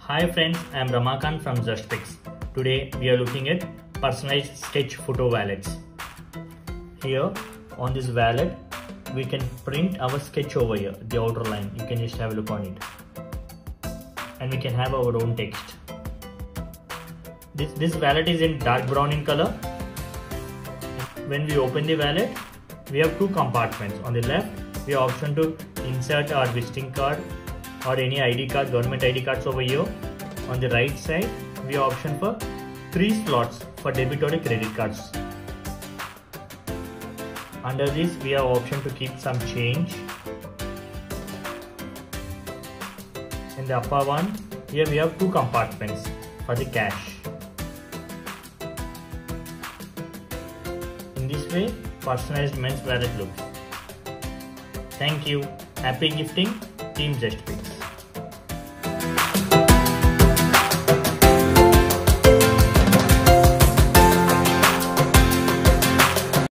Hi friends, I am Ramakant from Justpix. Today we are looking at personalized sketch photo wallets. Here on this wallet we can print our sketch over here, the outer line. You can just have a look on it. And we can have our own text. This wallet is in dark brown in color. When we open the wallet, we have two compartments. On the left, we have option to insert our visiting card or any ID card, government ID cards over here. On the right side, we have option for 3 slots for debit or credit cards. Under this, we have option to keep some change. In the upper one, here we have 2 compartments for the cash. In this way, personalized men's wallet looks. Thank you. Happy gifting, Team Justpix.